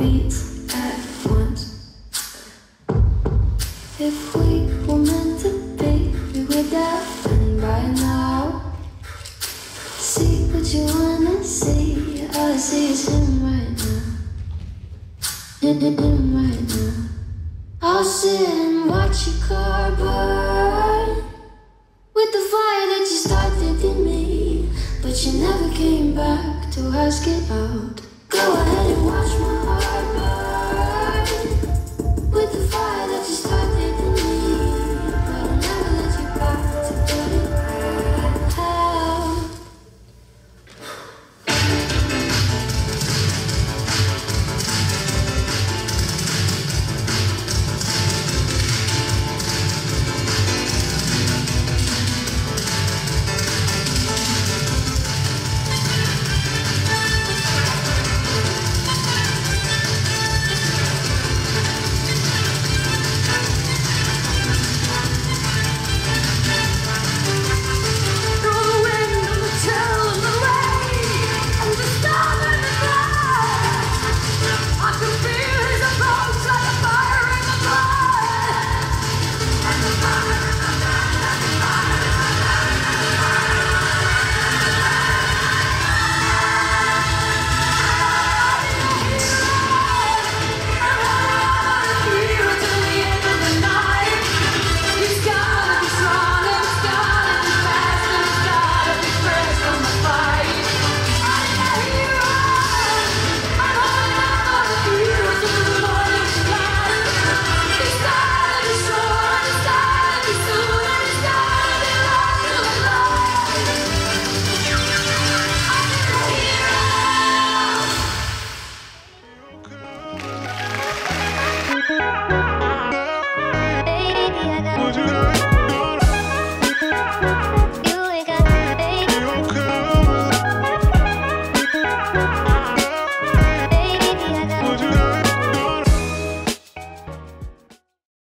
beats at once. If we were meant to be, we would have been by now. See what you wanna see, all I see is him right now. Him right now. I'll sit and watch your car burn with the fire that you started in me, but you never came back to ask it out. Go ahead and watch my